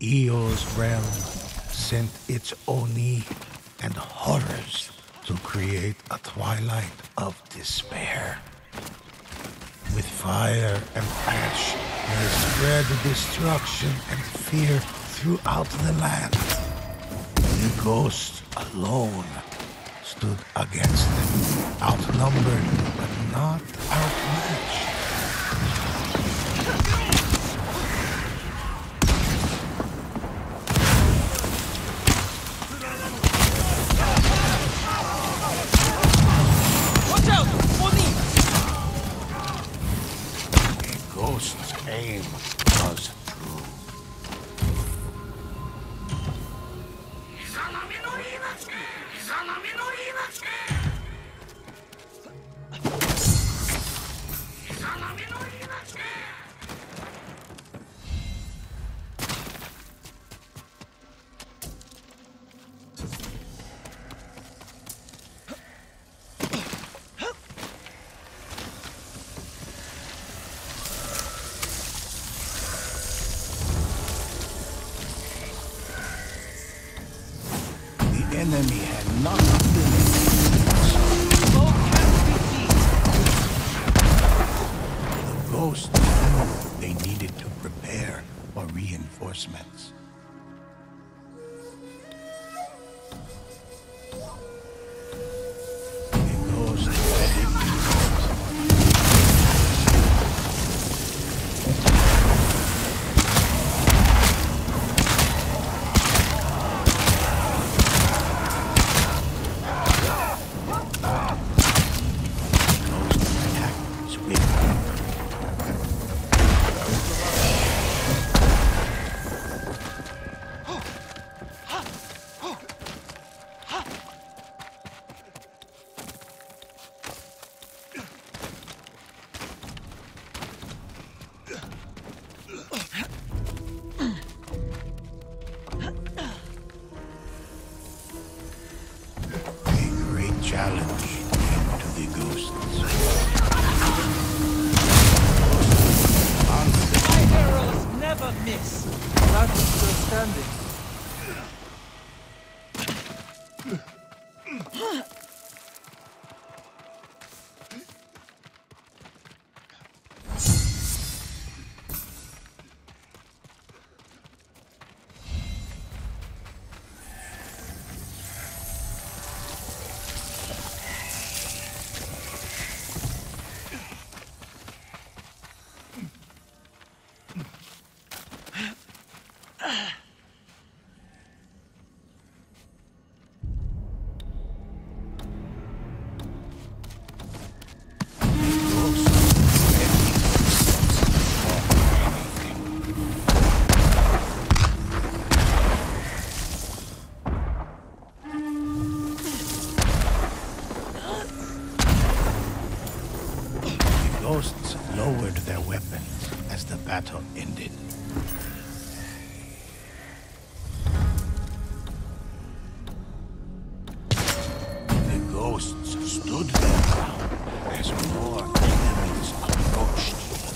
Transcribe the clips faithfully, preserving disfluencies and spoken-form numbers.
Eo's realm sent its Oni and horrors to create a twilight of despair. With fire and ash, they spread destruction and fear throughout the land. The ghosts alone stood against them, outnumbered but not outmatched. Watch out! Oni! A ghost's aim was true. The enemy had not been Smoke can't be seen. The ghosts knew they needed to prepare for reinforcements. The ghosts headed challenge came to the ghosts. My heroes never miss. That is still standing. Ghosts lowered their weapons as the battle ended. The ghosts stood their ground as more enemies approached.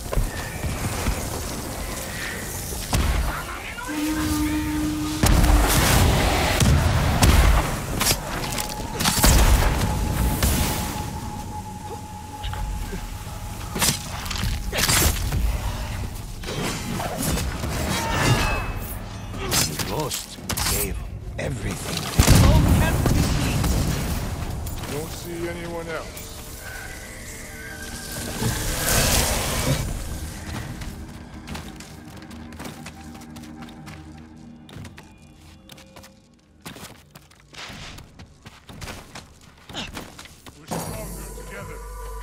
Ghosts gave everything. Smoke can't be seen. Don't see anyone else. We're stronger together.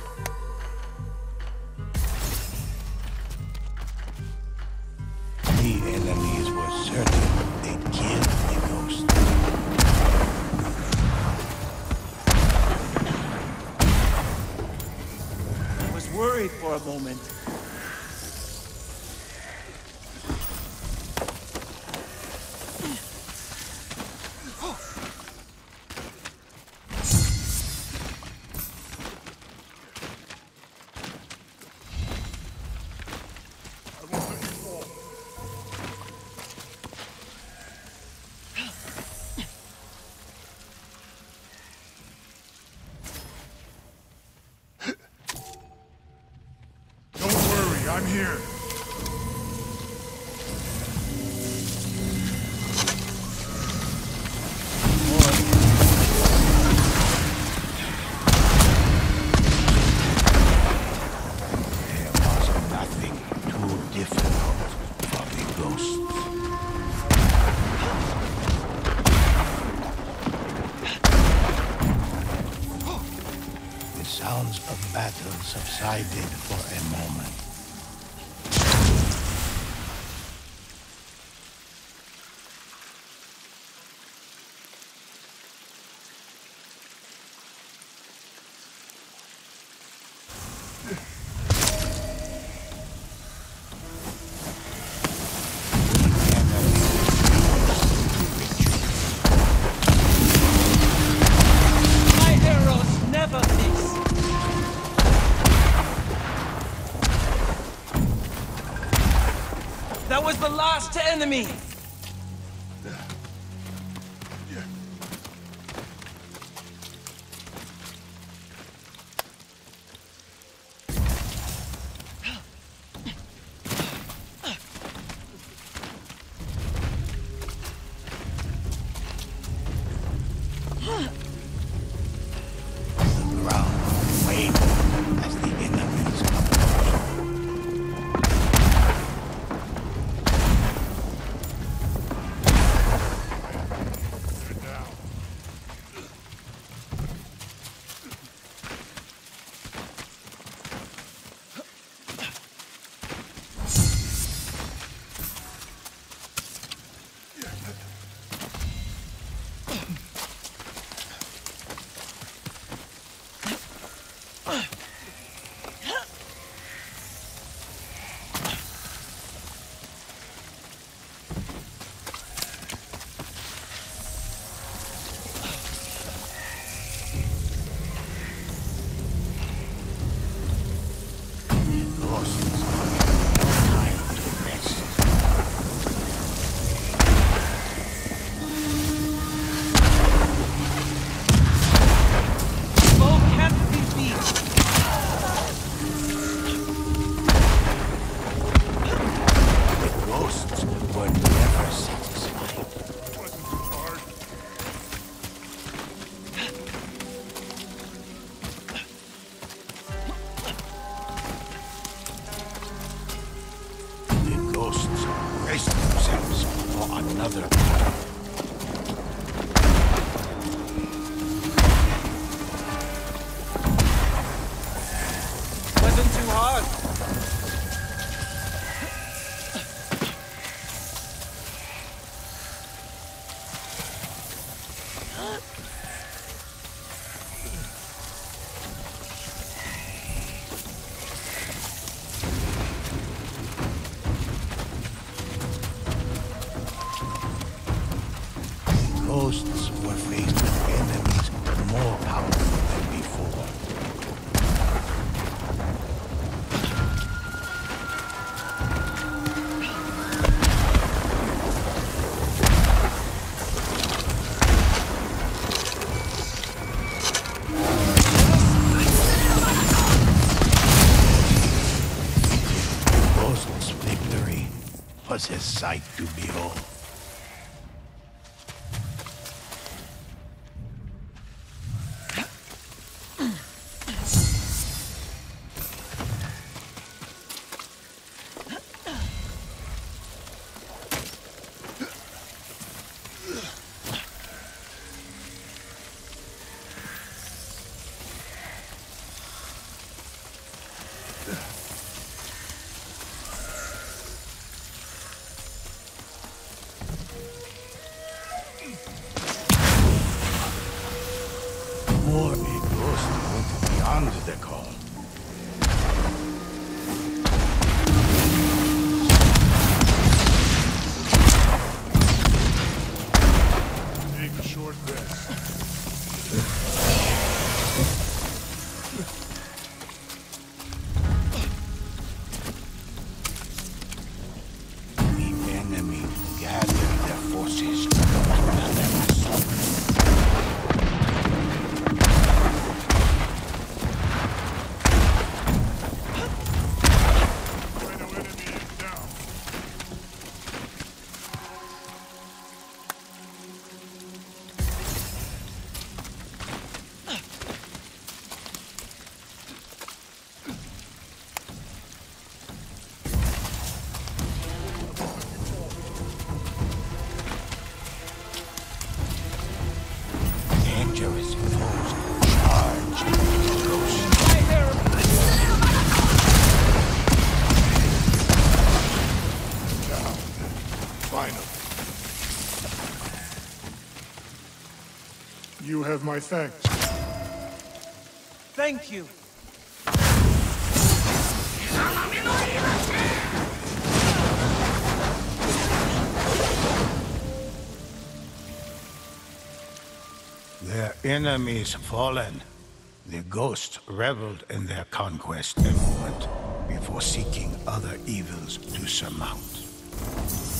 The enemies were certain they'd kill the ghost. I was worried for a moment. I won't let you fall. here. There was nothing too difficult for the ghosts. The sounds of battle subsided for a moment. My arrows never miss. That was the last enemy. The ground wavered as the enemies approached. They're down. Ghosts have time to rest. Foe can't be beat. The ghosts were never satisfied. Wasn't too hard. The ghosts braced themselves for another battle. Wasn't too hard. Ghosts were faced with enemies more powerful than before. Ghost's victory was a sight to behold. More a ghost went beyond the call. Take a short rest. The enemy gathered their forces for another assault. Rhino You have my thanks. Thank you. Their enemies fallen. The ghosts reveled in their conquest a moment before seeking other evils to surmount.